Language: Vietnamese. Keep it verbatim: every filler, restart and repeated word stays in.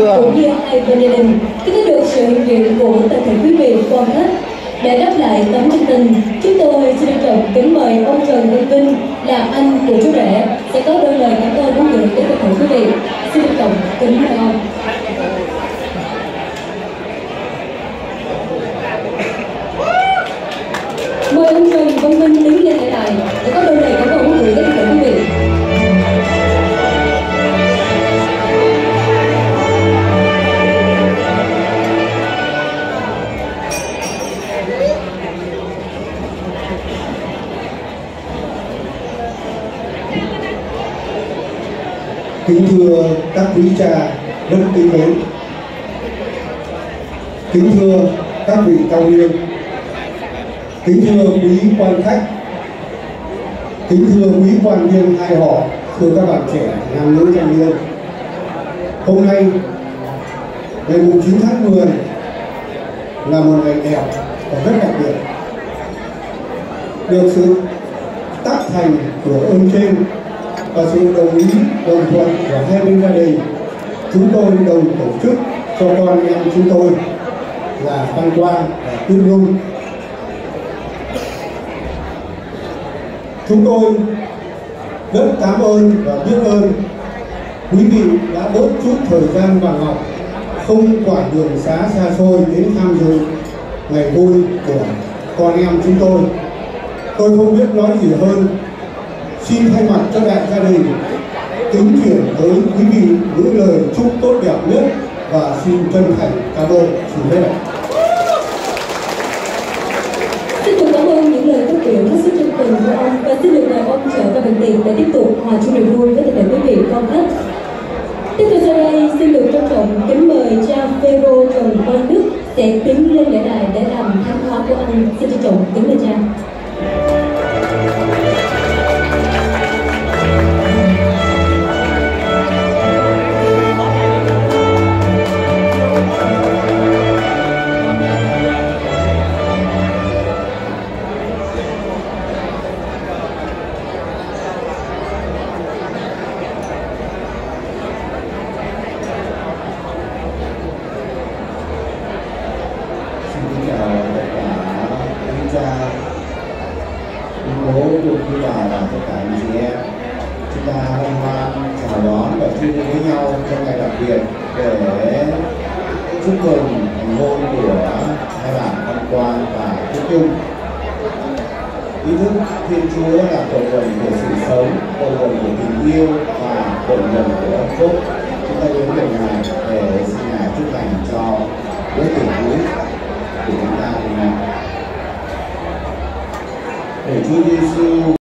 thưa cũng như hai bên gia đình. Kính thưa được sự hiện diện của toàn thể quý vị quan khách, để đáp lại tấm chân tình, chúng tôi xin trân trọng kính mời ông Trần Văn Vinh là anh của chú rể sẽ có đôi lời cảm ơn muốn gửi đến toàn thể quý vị. Xin trân trọng kính mời ông. Mời ông Trần Văn Vinh đứng lên lại để có đôi lời cảm ơn muốn gửi đến toàn thể quý vị. Kính thưa các quý cha rất kính mến, kính thưa các vị cao niên, kính thưa quý quan khách, kính thưa quý quan viên hai họ, thưa các bạn trẻ nam nữ thanh niên. Hôm nay ngày chín tháng mười là một ngày đẹp và rất đặc biệt, được sự tác thành của ơn trên và sự đồng ý đồng thuận của hai bên gia đình, chúng tôi đồng tổ chức cho con em chúng tôi là Văn Quang và Tuyết Nhung. Chúng tôi rất cảm ơn và biết ơn quý vị đã bớt chút thời gian vàng ngọc, không quản đường xá xa xôi đến tham dự ngày vui của con em chúng tôi. Tôi không biết nói gì hơn, xin thay mặt cho đại gia đình kính chuyển tới quý vị những lời chúc tốt đẹp nhất và xin chân thành cảm ơn. Xin phép. Xin được cảm ơn những lời phát biểu hết sức chân tình của ông và xin được mời ông trở vào bệnh viện để tiếp tục hòa chung niềm vui với tất cả quý vị quan khách. Tiếp theo sau đây xin được trân trọng kính mời cha Phêrô Trần Văn Đức sẽ tiến lên lễ đài để làm thánh hóa của anh. Xin trân trọng kính mời cha. Bố cũng như là tất cả anh chị em, chúng ta hân hoan chào đón và chung với nhau trong ngày đặc biệt để chúc mừng thành hôn của hai bạn Văn Quang và Tuyết Nhung. Ý thức Thiên Chúa là cội nguồn của sự sống, cội nguồn của tình yêu và cội nguồn của hạnh phúc. Chúng ta đến được ngày để xin Ngài chúc lành cho bữa tiệc cưới của chúng ta hôm nay. Để Chúa Giêsu